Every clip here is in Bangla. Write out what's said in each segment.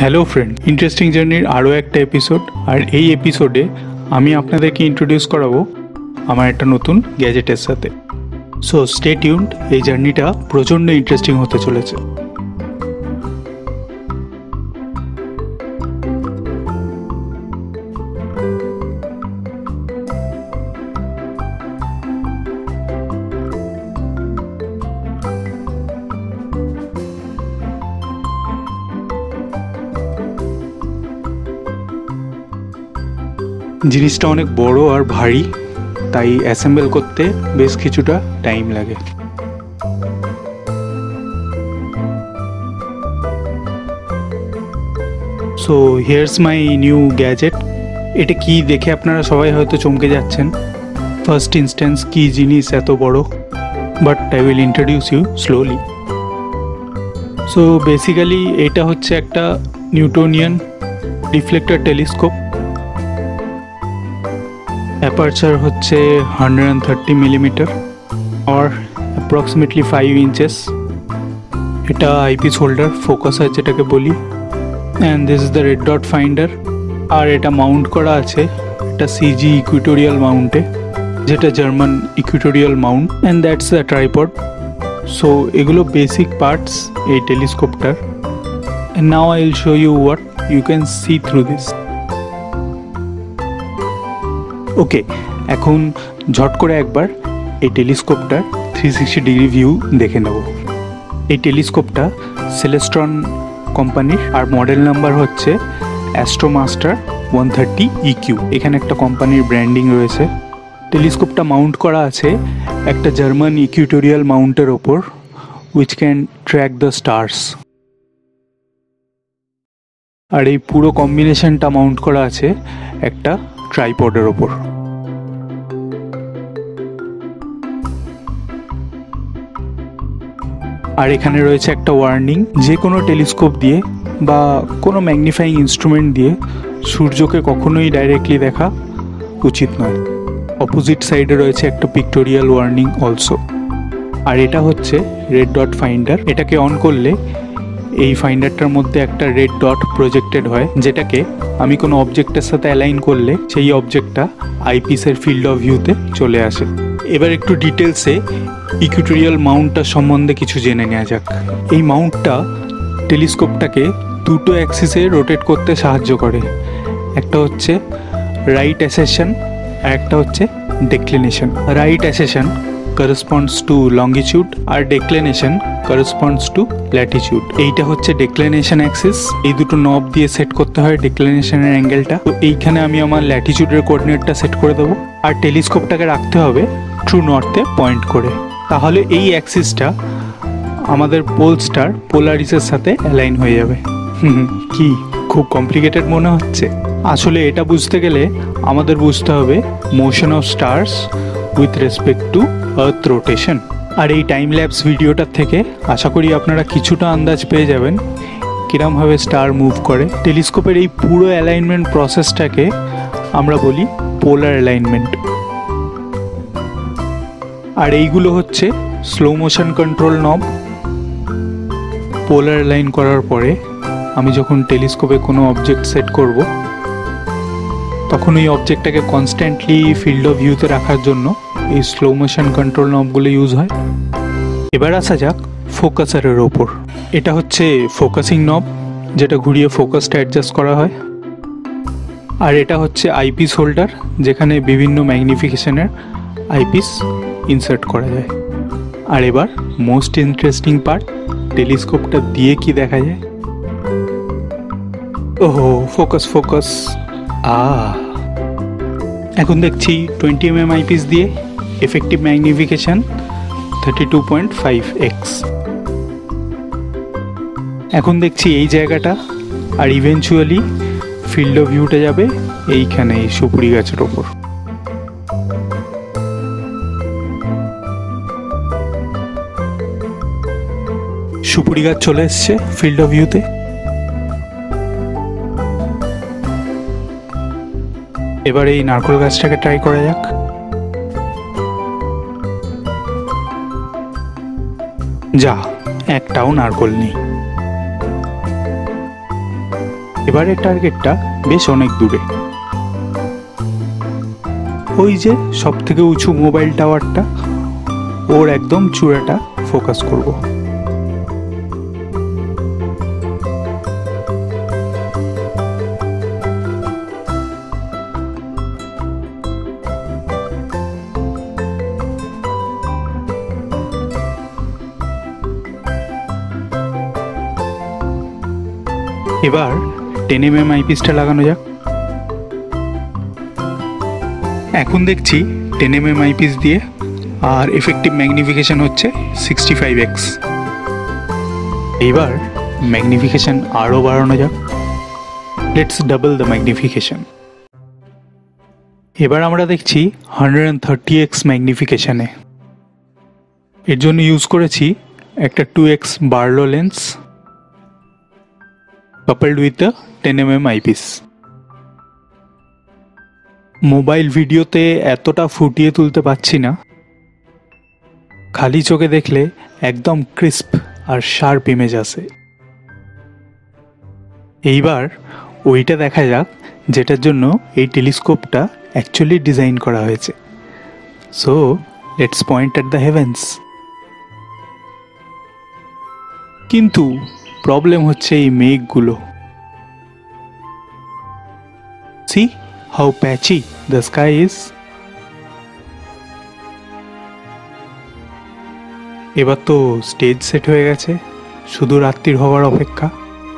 হ্যালো ফ্রেন্ড, ইন্টারেস্টিং জার্নির আরও একটা এপিসোড। আর এই এপিসোডে আমি আপনাদেরকে ইন্ট্রোডিউস করাবো আমার একটা নতুন গ্যাজেটের সাথে। সো স্টে টিউনড, এই জার্নিটা প্রচণ্ড ইন্টারেস্টিং হতে চলেছে। জিনিসটা অনেক বড় আর ভারী, তাই অ্যাসেম্বল করতে বেশ কিছুটা টাইম লাগে। So here's my new gadget. এটা কি দেখে আপনারা সবাই হয়তো চমকে যাচ্ছেন, ফার্স্ট ইনস্ট্যান্স কি জিনিস এত বড়, but I will introduce you slowly. So basically এটা হচ্ছে একটা নিউটনিয়ান রিফ্লেক্টর টেলিস্কোপ। অ্যাপারচার হচ্ছে 130 মিলিমিটার আর অ্যাপ্রক্সিমেটলি 5 ইঞ্চেস। এটা আইপিস হোল্ডার, ফোকাসার যেটাকে বলি। And this is the red dot finder. আর এটা মাউন্ট করা আছে এটা সিজি ইকুইটোরিয়াল মাউন্টে, যেটা German equatorial mount. And that's the tripod. So এগুলো বেসিক পার্টস এই টেলিস্কোপটার। And now I will show you what you can see through this. Okay, এখন ঝট করে একবার এই টেলিস্কোপটার 360 ডিগ্রি ভিউ দেখে নেব। এই টেলিস্কোপটা সেলেস্ট্রন কোম্পানির, আর মডেল নাম্বার হচ্ছে অ্যাস্ট্রোমাস্টার 130 EQ। এখানে একটা কোম্পানির ব্র্যান্ডিং রয়েছে। টেলিস্কোপটা মাউন্ট করা আছে একটা জার্মান ইকুইটোরিয়াল মাউন্টের ওপর, which can track the stars. আর এই পুরো কম্বিনেশনটা মাউন্ট করা আছে একটা ট্রাইপডের ওপর। আর এখানে রয়েছে একটা ওয়ার্নিং, যে কোনো টেলিস্কোপ দিয়ে বা কোনো ম্যাগনিফাইং ইনস্ট্রুমেন্ট দিয়ে সূর্যকে কখনোই ডাইরেক্টলি দেখা উচিত নয়। অপোজিট সাইডে রয়েছে একটা পিক্টোরিয়াল ওয়ার্নিং অলসো। আর এটা হচ্ছে রেড ডট ফাইন্ডার। এটাকে অন করলে এই ফাইন্ডারটার মধ্যে একটা রেড ডট প্রজেক্টেড হয়, যেটাকে আমি কোনো অবজেক্টের সাথে অ্যালাইন করলে সেই অবজেক্টটা আইপিসের ফিল্ড অফ ভিউতে চলে আসে। এবার একটু ডিটেলসে ইকুইটোরিয়াল মাউন্টটার সম্বন্ধে কিছু জেনে নেওয়া যাক। এই মাউন্টটা টেলিস্কোপটাকে দুটো অ্যাক্সিসে রোটেট করতে সাহায্য করে। একটা হচ্ছে রাইট অ্যাসেশন আর একটা হচ্ছে declination. Right ascension corresponds to longitude আর declination corresponds to latitude। এইটা হচ্ছে ডেক্লিনেশন অ্যাক্সিস। এই দুটো নব দিয়ে সেট করতে হয় ডেক্লিনেশনের অ্যাঙ্গেলটা। তো এইখানে আমি আমার ল্যাটিটিউডের কোঅর্ডিনেটটা সেট করে দেবো। আর টেলিস্কোপটাকে রাখতে হবে ট্রু নর্থে পয়েন্ট করে। তাহলে এই অ্যাক্সিসটা আমাদের পোল স্টার পোলারিসের সাথে অ্যালাইন হয়ে যাবে। কি খুব কমপ্লিকেটেড মনে হচ্ছে? আসলে এটা বুঝতে গেলে আমাদের বুঝতে হবে motion of stars with respect to earth rotation. আর এই টাইম ল্যাপস ভিডিওটার থেকে আশা করি আপনারা কিছুটা আন্দাজ পেয়ে যাবেন কিরমভাবে স্টার মুভ করে। টেলিস্কোপের এই পুরো অ্যালাইনমেন্ট প্রসেসটাকে আমরা বলি পোলার অ্যালাইনমেন্ট। আর এইগুলো হচ্ছে স্লো মোশন কন্ট্রোল নব। পোলার অ্যালাইন করার পরে আমি যখন টেলিস্কোপে কোনো অবজেক্ট সেট করব, তখন ওই অবজেক্টটাকে কনস্ট্যান্টলি ফিল্ড অফ ভিউতে রাখার জন্য এই স্লো মোশন কন্ট্রোল নবগুলো ইউজ হয়। এবার আসা যাক ফোকাসারের ওপর। এটা হচ্ছে ফোকাসিং নব, যেটা ঘুরিয়ে ফোকাসটা অ্যাডজাস্ট করা হয়। আর এটা হচ্ছে আইপিস হোল্ডার, যেখানে বিভিন্ন ম্যাগনিফিকেশনের আইপিস ইনসার্ট করা যায়। আর এবার মোস্ট ইন্টারেস্টিং পার্ট, টেলিস্কোপটা দিয়ে কি দেখা যায়। ওহো, ফোকাস ফোকাস। এখন দেখছি 20 mm আইপিস দিয়ে এফেক্টিভ ম্যাগনিফিকেশন 32.5x। এখন দেখছি এই জায়গাটা, আর ইভেনচুয়ালি ফিল্ড অফ ভিউটা যাবে এইখানে, এই সুপুরি গাছের ওপর। সুপুরি গাছ চলে এসছে ফিল্ড অফ ভিউতে। এবার এই নারকেল গাছটাকে ট্রাই করা যাক। যা, একটাও নারকেল নেই। এবারে টার্গেটটা বেশ অনেক দূরে, ওই যে সব থেকে উঁচু মোবাইল টাওয়ারটা, ওর একদম চূড়াটা ফোকাস করব। এবার 10mm আইপিসটা লাগানো যাক। এখন দেখছি 10mm আইপিস দিয়ে আর এফেক্টিভ ম্যাগনিফিকেশন হচ্ছে 65x। এইবার ম্যাগনিফিকেশন আরও বাড়ানো যাক, লেটস ডাবল দ্য ম্যাগনিফিকেশন। এবার আমরা দেখছি 130x ম্যাগনিফিকেশনে। এর জন্য ইউজ করেছি একটা 2x Barlow lens coupled with the 10mm আইপিস। মোবাইল ভিডিওতে এতটা ফুটিয়ে তুলতে পারছি না, খালি চোখে দেখলে একদম ক্রিস্প আর শার্প ইমেজ আসে। এইবার ওইটা দেখা যাক যেটার জন্য এই টেলিস্কোপটা অ্যাকচুয়ালি ডিজাইন করা হয়েছে। So let's point at the heavens. কিন্তু প্রবলেম হচ্ছে এই মেঘগুলো। See how patchy the sky is? এবার তো স্টেজ সেট হয়ে গেছে, শুধু রাত্রির হওয়ার অপেক্ষা।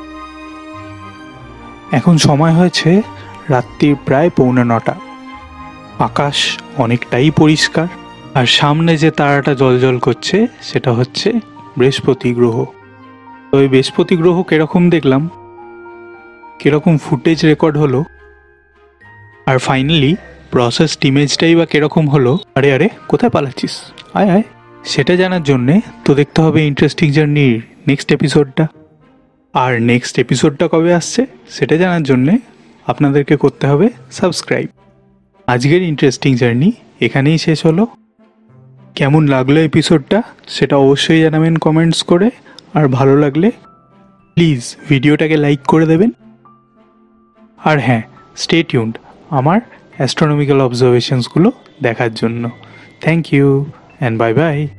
এখন সময় হয়েছে রাত্রির প্রায় 8:45। আকাশ অনেকটাই পরিষ্কার, আর সামনে যে তারাটা জ্বলজ্বল করছে সেটা হচ্ছে বৃহস্পতি গ্রহ। তো এই বৃহস্পতি গ্রহ কিরকম দেখলাম, কিরকম ফুটেজ রেকর্ড হলো, আর ফাইনালি প্রসেসড ইমেজটাই বা কিরকম হলো। আরে আরে কোথায় পালাচ্ছিস, আয় আয়। সেটা জানার জন্যে তো দেখতে হবে ইন্টারেস্টিং জার্নির নেক্সট এপিসোডটা। আর নেক্সট এপিসোডটা কবে আসছে সেটা জানার জন্যে আপনাদেরকে করতে হবে সাবস্ক্রাইব। আজকের ইন্টারেস্টিং জার্নি এখানেই শেষ হলো। কেমন লাগলো এপিসোডটা সেটা অবশ্যই জানাবেন কমেন্টস করে, আর ভালো লাগলে প্লিজ ভিডিওটাকে লাইক করে দেবেন। আর হ্যাঁ, স্টে টিউনড আমার অ্যাস্ট্রোনমিক্যাল অবজারভেশনসগুলো দেখার জন্য। Thank you and bye by.